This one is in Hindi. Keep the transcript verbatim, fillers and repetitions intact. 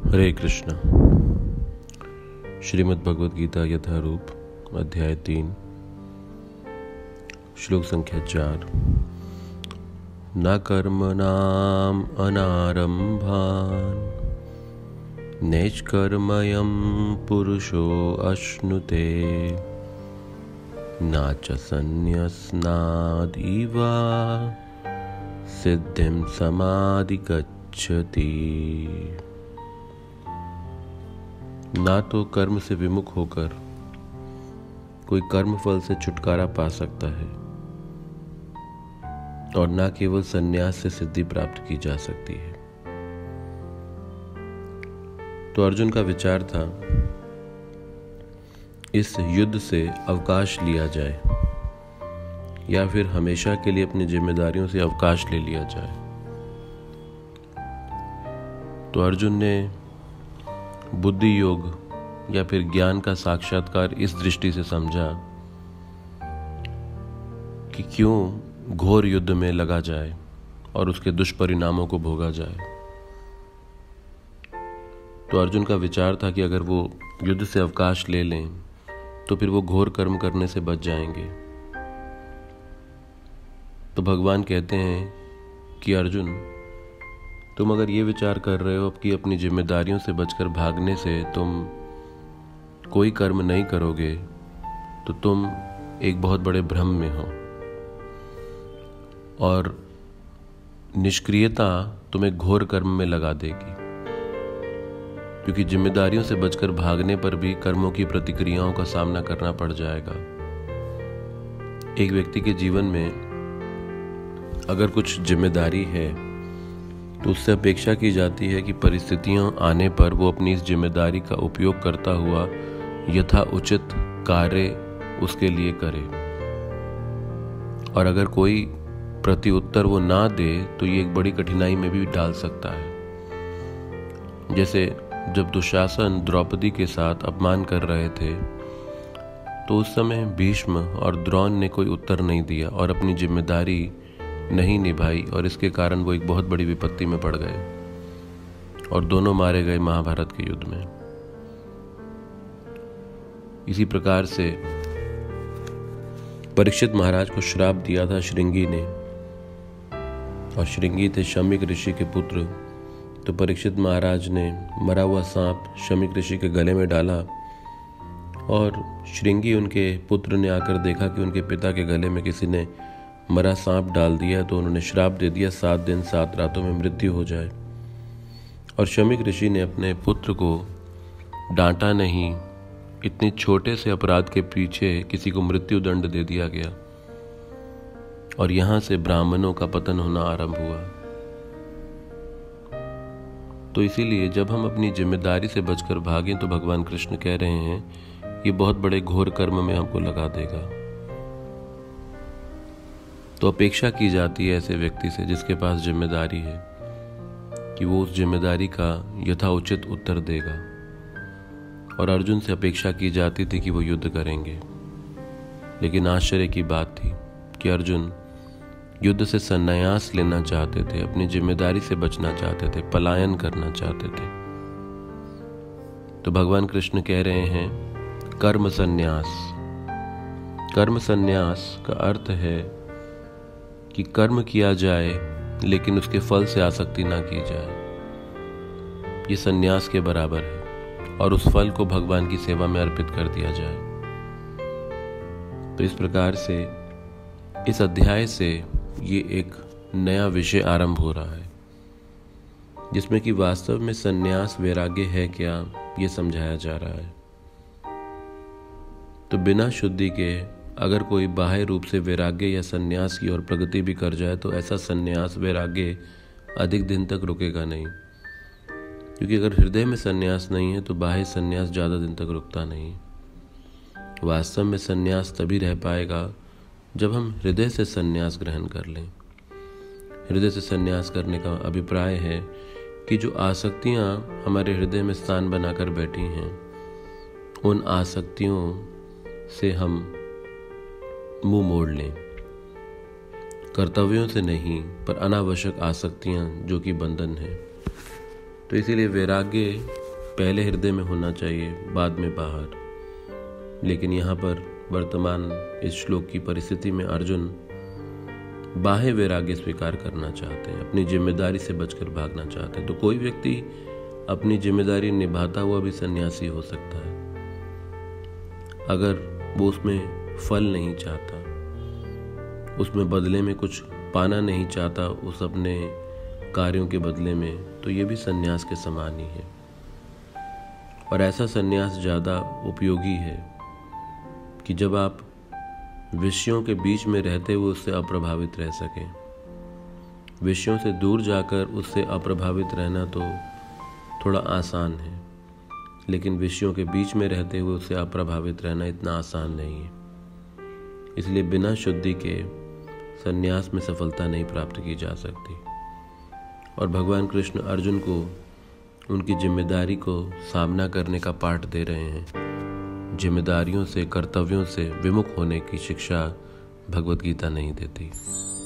हरे कृष्ण। श्रीमद् भगवद गीता यथारूप अध्याय तीन श्लोक संख्या चार। न कर्मणाम् अनारंभान् नैष्कर्म्यं पुरुषो अश्नुते न च सन्न्यस्नादिवा सिद्धिं समाधिगच्छति। ना तो कर्म से विमुख होकर कोई कर्म फल से छुटकारा पा सकता है और ना केवल संन्यास से सिद्धि प्राप्त की जा सकती है। तो अर्जुन का विचार था इस युद्ध से अवकाश लिया जाए या फिर हमेशा के लिए अपनी जिम्मेदारियों से अवकाश ले लिया जाए। तो अर्जुन ने बुद्धि योग या फिर ज्ञान का साक्षात्कार इस दृष्टि से समझा कि क्यों घोर युद्ध में लगा जाए और उसके दुष्परिणामों को भोगा जाए। तो अर्जुन का विचार था कि अगर वो युद्ध से अवकाश ले लें तो फिर वो घोर कर्म करने से बच जाएंगे। तो भगवान कहते हैं कि अर्जुन, तुम अगर ये विचार कर रहे हो कि अपनी जिम्मेदारियों से बचकर भागने से तुम कोई कर्म नहीं करोगे तो तुम एक बहुत बड़े भ्रम में हो और निष्क्रियता तुम्हें घोर कर्म में लगा देगी, क्योंकि जिम्मेदारियों से बचकर भागने पर भी कर्मों की प्रतिक्रियाओं का सामना करना पड़ जाएगा। एक व्यक्ति के जीवन में अगर कुछ जिम्मेदारी है तो उससे अपेक्षा की जाती है कि परिस्थितियां आने पर वो अपनी इस जिम्मेदारी का उपयोग करता हुआ यथा उचित कार्य उसके लिए करे, और अगर कोई प्रत्युत्तर वो ना दे तो ये एक बड़ी कठिनाई में भी डाल सकता है। जैसे जब दुशासन द्रौपदी के साथ अपमान कर रहे थे तो उस समय भीष्म और द्रोण ने कोई उत्तर नहीं दिया और अपनी जिम्मेदारी नहीं निभाई, और इसके कारण वो एक बहुत बड़ी विपत्ति में पड़ गए और दोनों मारे गए महाभारत के युद्ध में। इसी प्रकार से परीक्षित महाराज को श्राप दिया था श्रृंगी ने, और श्रृंगी थे शमीक ऋषि के पुत्र। तो परीक्षित महाराज ने मरा हुआ सांप शमीक ऋषि के गले में डाला और श्रृंगी उनके पुत्र ने आकर देखा कि उनके पिता के गले में किसी ने मरा सांप डाल दिया, तो उन्होंने श्राप दे दिया सात दिन सात रातों में मृत्यु हो जाए। और शमीक ऋषि ने अपने पुत्र को डांटा नहीं, इतने छोटे से अपराध के पीछे किसी को मृत्यु दंड दे दिया गया और यहां से ब्राह्मणों का पतन होना आरंभ हुआ। तो इसीलिए जब हम अपनी जिम्मेदारी से बचकर भागें तो भगवान कृष्ण कह रहे हैं ये बहुत बड़े घोर कर्म में हमको लगा देगा। तो अपेक्षा की जाती है ऐसे व्यक्ति से जिसके पास जिम्मेदारी है कि वो उस जिम्मेदारी का यथाउचित उत्तर देगा, और अर्जुन से अपेक्षा की जाती थी कि वो युद्ध करेंगे। लेकिन आश्चर्य की बात थी कि अर्जुन युद्ध से संन्यास लेना चाहते थे, अपनी जिम्मेदारी से बचना चाहते थे, पलायन करना चाहते थे। तो भगवान कृष्ण कह रहे हैं कर्म संन्यास। कर्म संन्यास का अर्थ है कि कर्म किया जाए लेकिन उसके फल से आसक्ति ना की जाए। ये संन्यास के बराबर है, और उस फल को भगवान की सेवा में अर्पित कर दिया जाए। तो इस प्रकार से इस अध्याय से ये एक नया विषय आरंभ हो रहा है जिसमें कि वास्तव में संन्यास वैराग्य है क्या, ये समझाया जा रहा है। तो बिना शुद्धि के अगर कोई बाह्य रूप से वैराग्य या संन्यास की ओर प्रगति भी कर जाए तो ऐसा संन्यास वैराग्य अधिक दिन तक रुकेगा नहीं, क्योंकि अगर हृदय में संन्यास नहीं है तो बाह्य संन्यास ज़्यादा दिन तक रुकता नहीं। वास्तव में संन्यास तभी रह पाएगा जब हम हृदय से संन्यास ग्रहण कर लें। हृदय से संन्यास करने का अभिप्राय है कि जो आसक्तियाँ हमारे हृदय में स्थान बनाकर बैठी हैं उन आसक्तियों से हम मुंह मोड़ लें। कर्तव्यों से नहीं, पर अनावश्यक आसक्तियां जो कि बंधन है। तो इसीलिए वैराग्य पहले हृदय में होना चाहिए, बाद में बाहर। लेकिन यहाँ पर वर्तमान इस श्लोक की परिस्थिति में अर्जुन बाह्य वैराग्य स्वीकार करना चाहते हैं, अपनी जिम्मेदारी से बचकर भागना चाहते हैं। तो कोई व्यक्ति अपनी जिम्मेदारी निभाता हुआ भी सन्यासी हो सकता है, अगर वो उसमें फल नहीं चाहता, उसमें बदले में कुछ पाना नहीं चाहता उस अपने कार्यों के बदले में, तो ये भी सन्यास के समान ही है। और ऐसा सन्यास ज़्यादा उपयोगी है कि जब आप विषयों के बीच में रहते हुए उससे अप्रभावित रह सकें। विषयों से दूर जाकर उससे अप्रभावित रहना तो थोड़ा आसान है, लेकिन विषयों के बीच में रहते हुए उससे अप्रभावित रहना इतना आसान नहीं है। इसलिए बिना शुद्धि के सन्यास में सफलता नहीं प्राप्त की जा सकती। और भगवान कृष्ण अर्जुन को उनकी जिम्मेदारी को सामना करने का पाठ दे रहे हैं। जिम्मेदारियों से, कर्तव्यों से विमुख होने की शिक्षा भगवत गीता नहीं देती।